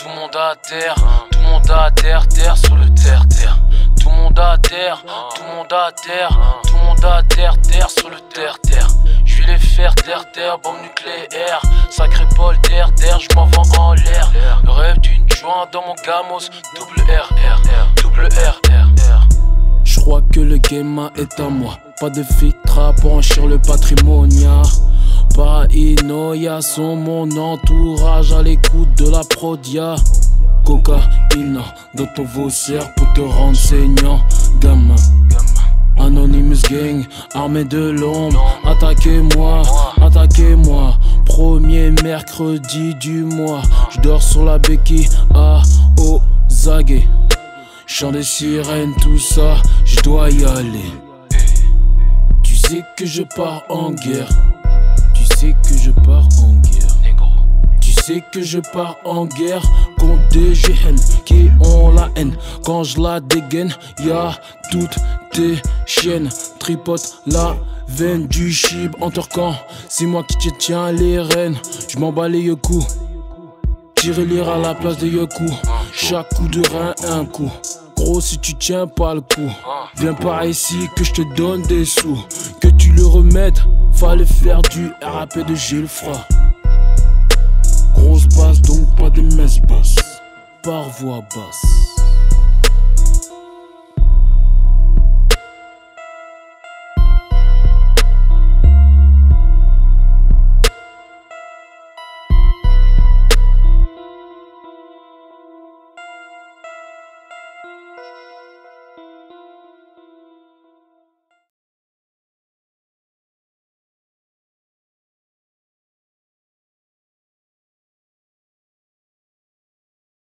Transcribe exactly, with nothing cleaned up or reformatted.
Tout le monde à terre, tout le monde à terre, terre sur le terre, terre. Tout le monde à terre, tout le monde à terre, tout le monde à terre, terre sur le terre, terre. Je vais les faire terre, terre, bombe nucléaire. Sacré polter, terre, je m'en vends en l'air. Le rêve d'une joint dans mon gamos, double R R, double R R R. Je crois que le game est à moi. Pas de fitra pour enrichir le patrimonia. Paranoïa sont mon entourage à l'écoute de la prodia. Cocaïna dans ton vaussaire pour te rendre saignant, gamin. Anonymous gang, armée de l'ombre. Attaquez-moi, attaquez-moi. Premier mercredi du mois. Je dors sur la béquille à Ozagué. Chant des sirènes, tout ça, je dois y aller. Tu sais que je pars en guerre. Tu sais que je pars en guerre. Tu sais que je pars en guerre contre des G N qui ont la haine. Quand je la dégaine, y'a toutes tes chiennes. Tripote la veine du chib en torquant. C'est moi qui te tiens les rênes. Je m'en bats les yoku. Tirer lire à la place de yoku. Chaque coup de rein, un coup. Gros, si tu tiens pas le coup, viens par ici que je te donne des sous. Que tu le remettes, fallait faire du R A P de Gilles Fra. Grosse basse donc pas de messe basse, par voix basse.